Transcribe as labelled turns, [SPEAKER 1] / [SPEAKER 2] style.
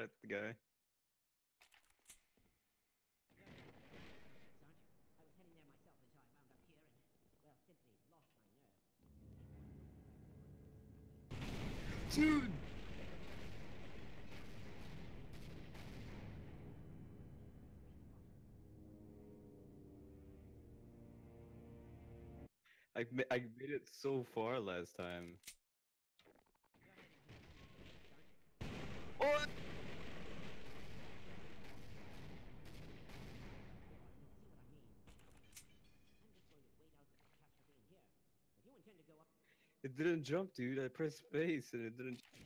[SPEAKER 1] at the guy.
[SPEAKER 2] Sarge, I was heading there myself until I wound up here and, well, simply lost my nerve.
[SPEAKER 1] Dude! I made it so far last time.
[SPEAKER 2] You're heading to the Sarge.
[SPEAKER 1] Oh!
[SPEAKER 2] You'll see what I mean. I'm just going to wait out the catastrophe in here. If you intend to go up...
[SPEAKER 1] It didn't jump, dude. I pressed space and it didn't.